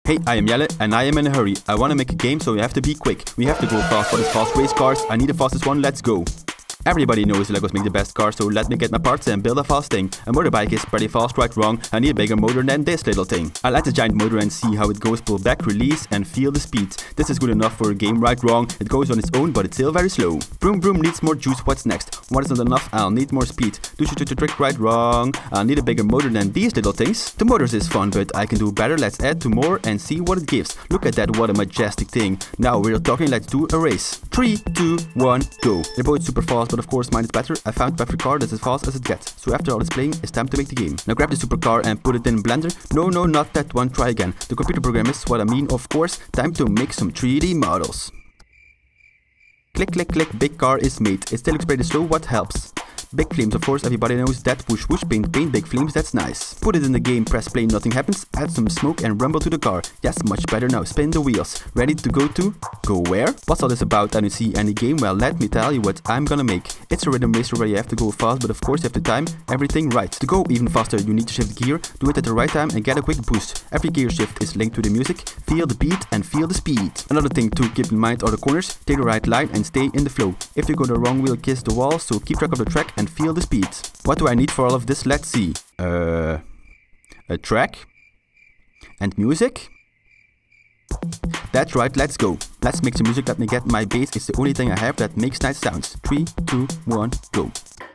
Hey, I am Jelle and I am in a hurry. I want to make a game, so we have to be quick. We have to go fast for the fast race cars. I need the fastest one, let's go. Everybody knows Legos make the best cars, so let me get my parts and build a fast thing. A motorbike is pretty fast, right? Wrong. I need a bigger motor than this little thing. I like this giant motor and see how it goes. Pull back, release and feel the speed. This is good enough for a game, right? Wrong. It goes on its own, but it's still very slow. Vroom vroom needs more juice, what's next? What is not enough? I'll need more speed. Do the trick, right? Wrong. I'll need a bigger motor than these little things. The motors is fun, but I can do better. Let's add 2 more and see what it gives. Look at that, what a majestic thing. Now we're talking, let's do a race. 3, 2, 1, go. They're both super fast, but of course mine is better. I found every car that's as fast as it gets. So after all this playing, it's time to make the game. Now grab the supercar and put it in Blender. No, not that one, try again. The computer program is what I mean, of course. Time to make some 3D models. Click, click, click, big car is made. It still looks pretty slow, what helps? Big flames, of course, everybody knows that. Whoosh whoosh, paint, paint, big flames, that's nice. Put it in the game, press play, nothing happens. Add some smoke and rumble to the car. Yes, much better now. Spin the wheels. Ready to go to? Go where? What's all this about? I don't see any game. Well, let me tell you what I'm gonna make. It's a rhythm racer where you have to go fast, but of course you have to time everything right. To go even faster, you need to shift gear, do it at the right time and get a quick boost. Every gear shift is linked to the music. Feel the beat and feel the speed. Another thing to keep in mind are the corners. Take the right line and stay in the flow. If you go the wrong, we'll kiss the wall, so keep track of the track and feel the speed. What do I need for all of this? Let's see. A track and music. That's right, let's go. Let's make some music. Let me get my bass. It's the only thing I have that makes nice sounds. 3, 2, 1, go.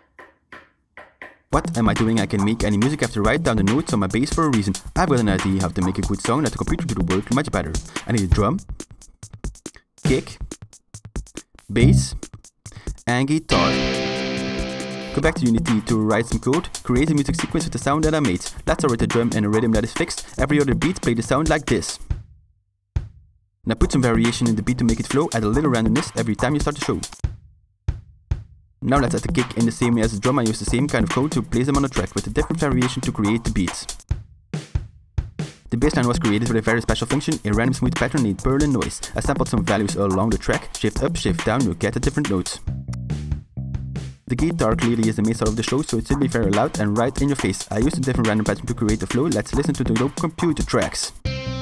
What am I doing? I can make any music. I have to write down the notes on my bass for a reason. I've got an idea how to make a good song. Let the computer do the work much better. I need a drum, kick, bass, and guitar. Go back to Unity to write some code, create a music sequence with the sound that I made. Let's start with the drum and a rhythm that is fixed. Every other beat play the sound like this. Now put some variation in the beat to make it flow, add a little randomness every time you start the show. Now let's add the kick in the same way as the drum. I use the same kind of code to place them on the track with a different variation to create the beats. The bassline was created with a very special function, a random smooth pattern named Berlin noise. I sampled some values along the track, shift up, shift down, you get the different notes. The guitar clearly is the main star of the show, so it should be very loud and right in your face. I used a different random pattern to create the flow. Let's listen to the local computer tracks.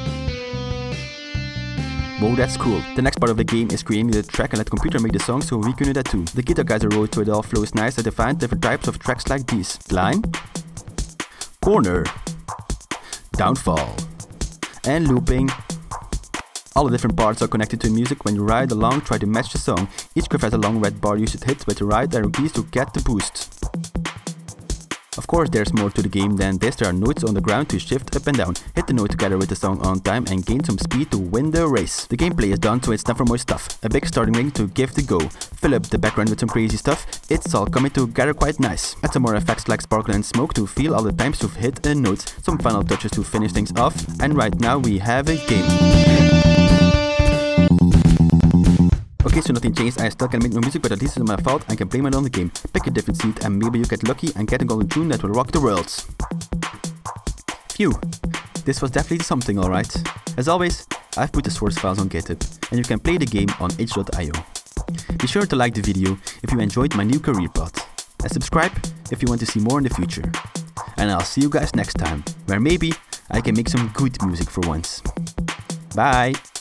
Whoa, that's cool. The next part of the game is creating the track and let the computer make the song, so we can do that too. The guitar guys are wrote so it all flows nice. I defined different types of tracks like these. Line, corner, downfall, and looping. All the different parts are connected to music. When you ride along, try to match the song. Each curve has a long red bar you should hit with the right arrow keys to get the boost. Of course, there's more to the game than this. There are notes on the ground to shift up and down. Hit the note together with the song on time and gain some speed to win the race. The gameplay is done, so it's time for more stuff. A big starting ring to give the go. Fill up the background with some crazy stuff. It's all coming together quite nice. Add some more effects like sparkle and smoke to feel all the times you've hit a note. Some final touches to finish things off. And right now we have a game. Okay, so nothing changed. I still can make no music, but at least it's my fault. I can blame it on the game. Pick a different seed and maybe you get lucky and get a golden tune that will rock the world. Phew, this was definitely something, alright. As always, I've put the source files on GitHub and you can play the game on itch.io. Be sure to like the video if you enjoyed my new career path. And subscribe if you want to see more in the future. And I'll see you guys next time, where maybe I can make some good music for once. Bye!